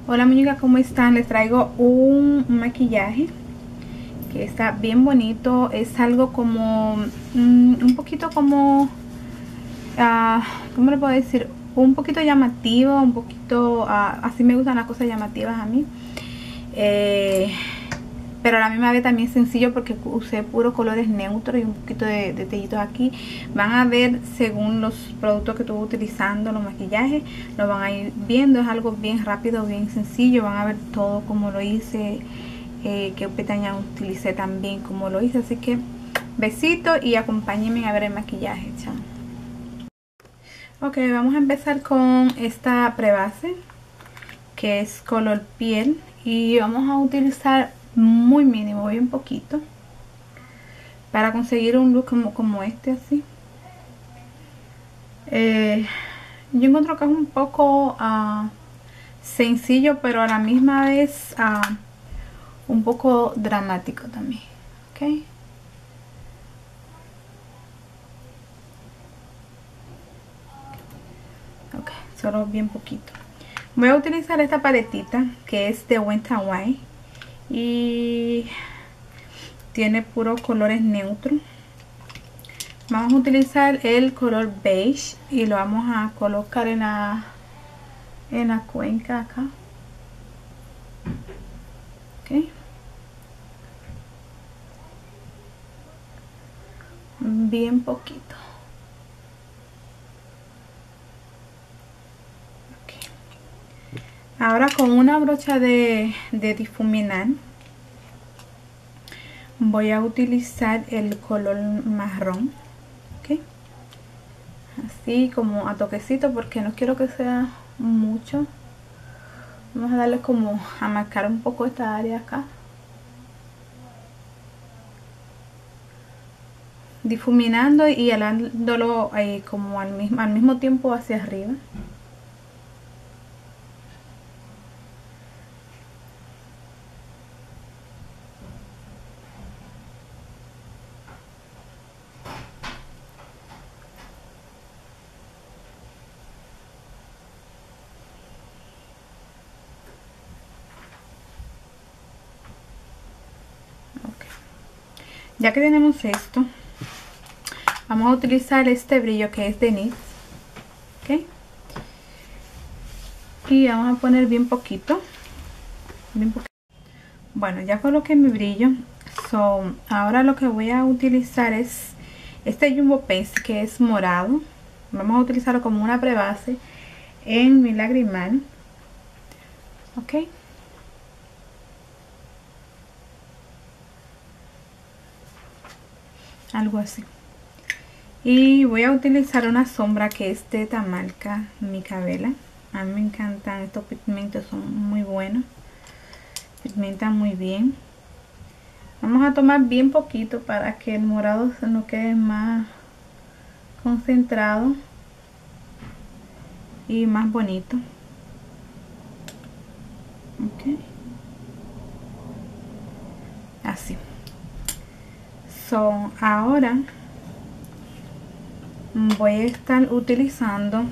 Hola muñeca, ¿cómo están? Les traigo un maquillaje que está bien bonito. Es algo como un poquito como ¿cómo le puedo decir? Un poquito llamativo, un poquito así me gustan las cosas llamativas a mí. Pero a la misma vez también sencillo porque usé puros colores neutros y un poquito de detallitos aquí. Van a ver según los productos que estuve utilizando, los maquillajes, lo van a ir viendo. Es algo bien rápido, bien sencillo. Van a ver todo como lo hice, qué pestañas utilicé también como lo hice. Así que besito y acompáñenme a ver el maquillaje. Chao. Ok, vamos a empezar con esta prebase que es color piel y vamos a utilizar muy mínimo, bien poquito, para conseguir un look como este así. Yo encuentro que es un poco sencillo, pero a la misma vez un poco dramático también. Ok, ok, solo bien poquito. Voy a utilizar esta paletita que es de Wet n Wild y tiene puros colores neutros. Vamos a utilizar el color beige y lo vamos a colocar en la cuenca acá. Okay. Bien poquito. Okay. Ahora con una brocha de difuminar voy a utilizar el color marrón. Okay. Así como a toquecito porque no quiero que sea mucho. Vamos a darle como a marcar un poco esta área acá. Difuminando y alándolo como al mismo tiempo hacia arriba. Ya que tenemos esto, vamos a utilizar este brillo que es de NYX. ¿Okay? Y vamos a poner bien poquito. Bueno, ya coloqué mi brillo. Ahora lo que voy a utilizar es este Jumbo Paste que es morado. Vamos a utilizarlo como una prebase en mi lagrimal. Ok. Algo así. Y voy a utilizar una sombra que es de Tamalca Micabela. A mí me encantan estos pigmentos, son muy buenos. Pigmentan muy bien. Vamos a tomar bien poquito para que el morado se nos quede más concentrado y más bonito. Ok. Así. Ahora voy a estar utilizando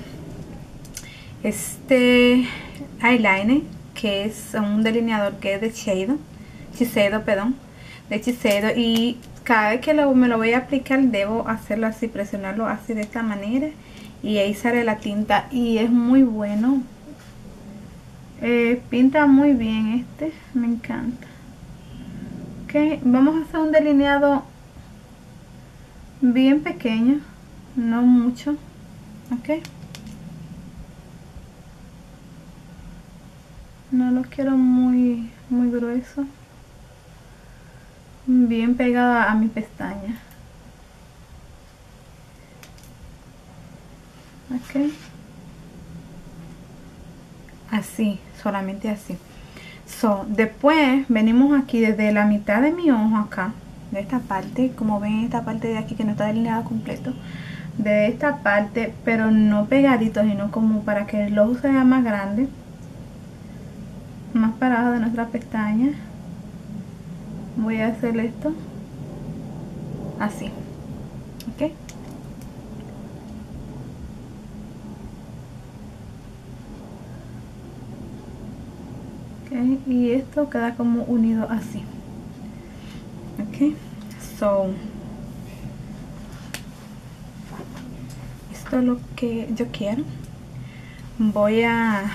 este eyeliner que es un delineador que es de Shiseido, perdón, de Shiseido, y cada vez que me lo voy a aplicar debo hacerlo así, presionarlo así de esta manera y ahí sale la tinta y es muy bueno. Pinta muy bien me encanta. Ok, vamos a hacer un delineado bien pequeño, no mucho. Ok, no lo quiero muy grueso, bien pegada a mi pestaña. Ok, así, solamente así. Después venimos aquí desde la mitad de mi ojo acá, de esta parte, como ven esta parte de aquí que no está delineado completo, de esta parte, pero no pegadito, sino como para que el ojo sea más grande, más parado de nuestra pestaña. Voy a hacer esto así. Ok, y esto queda como unido así. Ok, so esto es lo que yo quiero. Voy a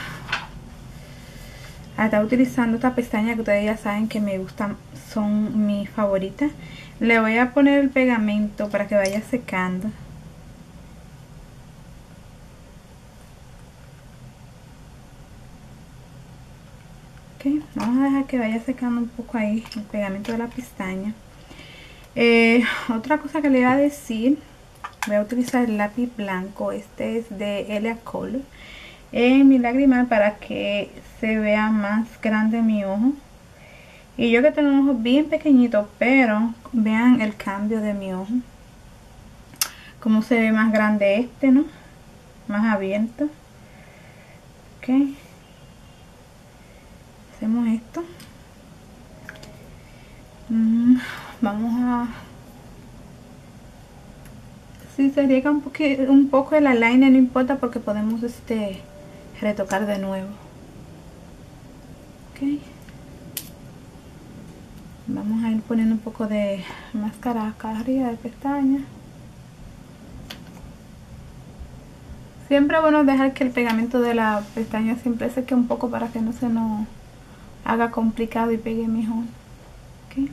estar utilizando esta pestaña que ustedes ya saben que me gustan, son mis favoritas. Le voy a poner el pegamento para que vaya secando. Ok, vamos a dejar que vaya secando un poco ahí el pegamento de la pestaña. Otra cosa que le iba a decir, voy a utilizar el lápiz blanco. Este es de Elia Color en mi lagrimal para que se vea más grande mi ojo. Y yo que tengo un ojo bien pequeñito, pero vean el cambio de mi ojo, cómo se ve más grande este, ¿no? Más abierto. Ok, hacemos esto. Vamos a... Si se riega un poco el eyeliner, no importa, porque podemos retocar de nuevo. Ok, vamos a ir poniendo un poco de máscara acá arriba de pestaña. Siempre es bueno dejar que el pegamento de la pestaña siempre seque un poco para que no se nos haga complicado y pegue mejor. Okay.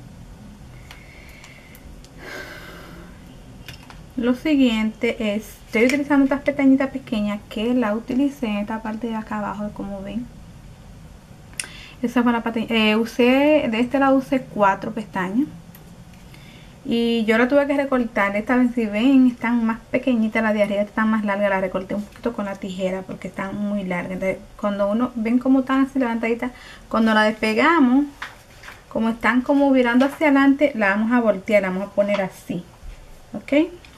Lo siguiente es, estoy utilizando estas pestañitas pequeñas que la utilicé en esta parte de acá abajo, como ven. Esa fue la usé, de este lado usé 4 pestañas. Y yo la tuve que recortar. Esta vez, si ven, están más pequeñitas, las de arriba están más largas. La recorté un poquito con la tijera porque están muy largas. Entonces, cuando uno, ven cómo están así levantaditas, cuando la despegamos, como están como virando hacia adelante, la vamos a voltear, la vamos a poner así. Ok.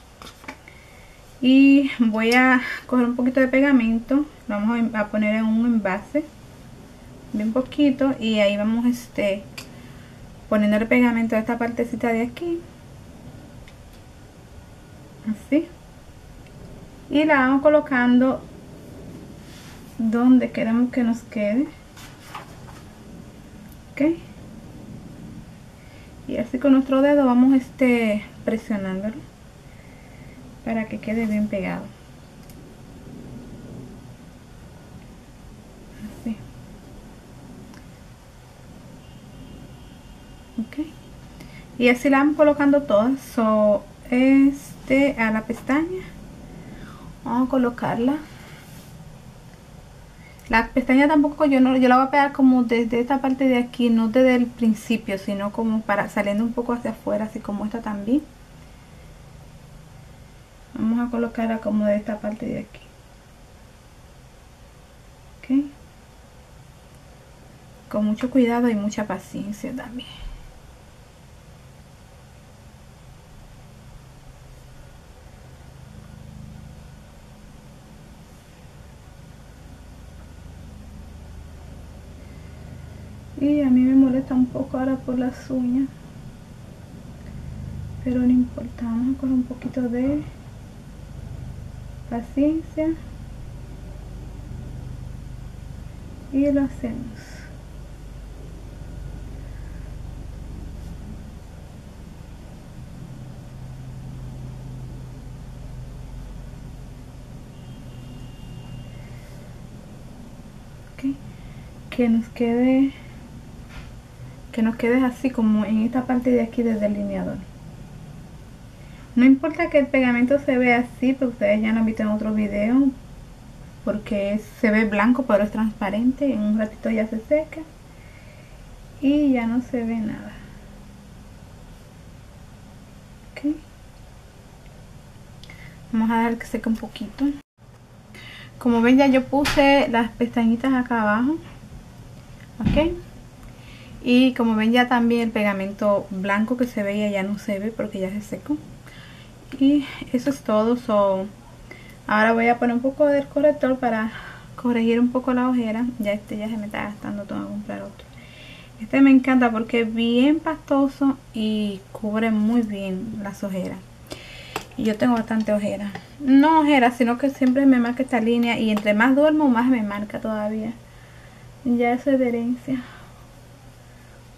Y voy a coger un poquito de pegamento, lo vamos a poner en un envase, bien poquito, y ahí vamos poniendo el pegamento de esta partecita de aquí. Así, y la vamos colocando donde queremos que nos quede. Ok, y así con nuestro dedo vamos presionándolo para que quede bien pegado. Así. Ok, y así la vamos colocando todas. A la pestaña vamos a colocarla. La pestaña tampoco yo la voy a pegar como desde esta parte de aquí, no desde el principio, sino como para saliendo un poco hacia afuera, así como esta también. Vamos a colocarla como de esta parte de aquí. Ok, con mucho cuidado y mucha paciencia también. Y a mí me molesta un poco ahora por las uñas, pero no importa, vamos a coger un poquito de paciencia y lo hacemos. Okay. Que nos quede así como en esta parte de aquí del delineador. No importa que el pegamento se vea así, porque ustedes ya lo han visto en otros videos, porque se ve blanco pero es transparente. En un ratito ya se seca y ya no se ve nada. Okay. Vamos a dejar que seque un poquito. Como ven, ya yo puse las pestañitas acá abajo. Ok, y como ven ya también el pegamento blanco que se veía ya no se ve porque ya se secó. Y eso es todo. Ahora voy a poner un poco del corrector para corregir un poco la ojera. Ya ya se me está gastando, tengo que comprar otro. Me encanta porque es bien pastoso y cubre muy bien las ojeras. Y yo tengo bastante ojera. No ojeras, sino que siempre me marca esta línea, y entre más duermo más me marca todavía. Ya eso es de herencia.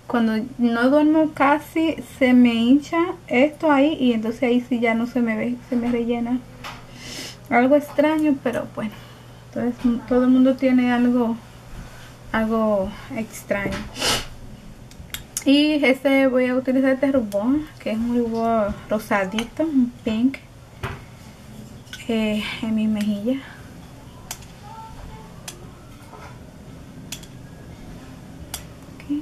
cuando no duermo casi se me hincha esto ahí y entonces ahí sí ya no se me ve, se me rellena. Algo extraño, pero bueno, entonces todo el mundo tiene algo extraño. Y voy a utilizar este rubor, que es un rubor rosadito, un pink, en mi mejilla. Okay.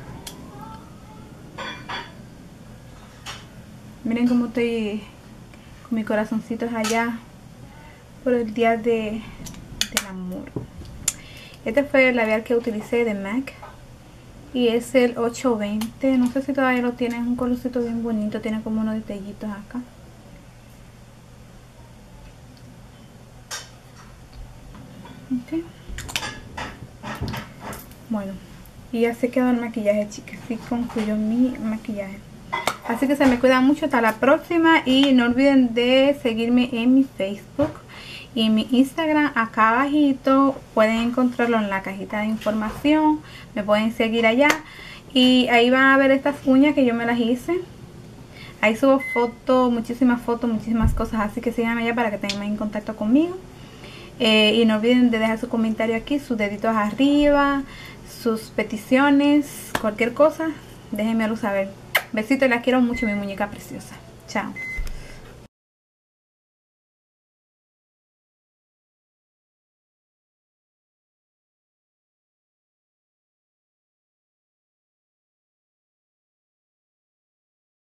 Miren cómo estoy con mis corazoncitos allá por el día del amor. Este fue el labial que utilicé de MAC y es el 820. No sé si todavía lo tiene, es un colorcito bien bonito, tiene como unos detallitos acá. Okay. Bueno, y ya se quedó el maquillaje, chicas. Así concluyó mi maquillaje. Así que se me cuidan mucho. Hasta la próxima. Y no olviden de seguirme en mi Facebook y en mi Instagram. Acá abajito pueden encontrarlo en la cajita de información. Me pueden seguir allá. Y ahí van a ver estas uñas que yo me las hice. Ahí subo fotos, muchísimas cosas. Así que síganme allá para que tengan más en contacto conmigo. Y no olviden de dejar su comentario aquí, sus deditos arriba, sus peticiones, cualquier cosa, déjenmelo saber. Besitos, la quiero mucho, mi muñeca preciosa. Chao.